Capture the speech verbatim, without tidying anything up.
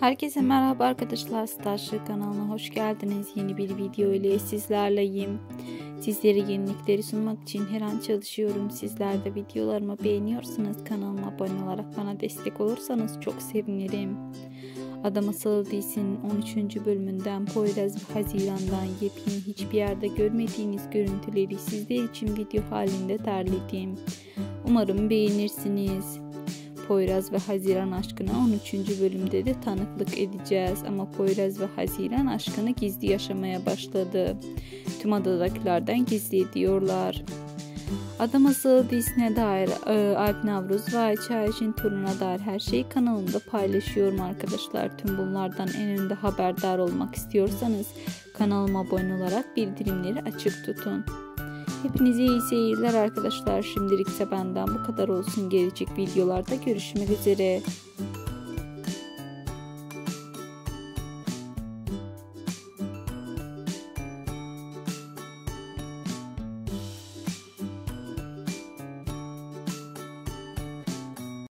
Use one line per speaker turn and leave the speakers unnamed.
Herkese merhaba arkadaşlar, Starship kanalına hoş geldiniz. Yeni bir video ile sizlerleyim. Sizlere yenilikleri sunmak için her an çalışıyorum. Sizler de videolarımı beğeniyorsanız kanalıma abone olarak bana destek olursanız çok sevinirim. Ada Masalı dizisinin on üçüncü bölümünden Poyraz ve Haziran'dan yepyeni hiçbir yerde görmediğiniz görüntüleri sizler için video halinde derledim. Umarım beğenirsiniz. Poyraz ve Haziran aşkına on üçüncü bölümde de tanıklık edeceğiz. Ama Poyraz ve Haziran aşkını gizli yaşamaya başladı. Tüm adadakilerden gizli ediyorlar. Ada Masalı dizisine dair e, Alp Navruz ve Ayça Ayşin torununa dair her şeyi kanalımda paylaşıyorum arkadaşlar. Tüm bunlardan en önde haberdar olmak istiyorsanız kanalıma abone olarak bildirimleri açık tutun. Hepinize iyi seyirler arkadaşlar. Şimdilik ise benden bu kadar olsun. Gelecek videolarda görüşmek üzere.